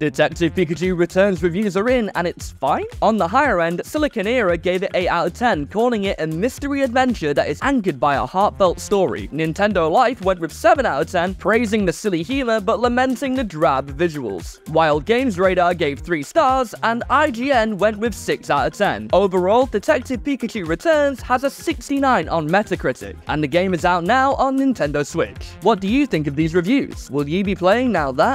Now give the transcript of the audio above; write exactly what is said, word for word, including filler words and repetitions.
Detective Pikachu Returns reviews are in, and it's fine. On the higher end, Silicon Era gave it eight out of ten, calling it a mystery adventure that is anchored by a heartfelt story. Nintendo Life went with seven out of ten, praising the silly humor but lamenting the drab visuals. While Games Radar gave three stars, and I G N went with six out of ten. Overall, Detective Pikachu Returns has a sixty-nine on Metacritic, and the game is out now on Nintendo Switch. What do you think of these reviews? Will you be playing now that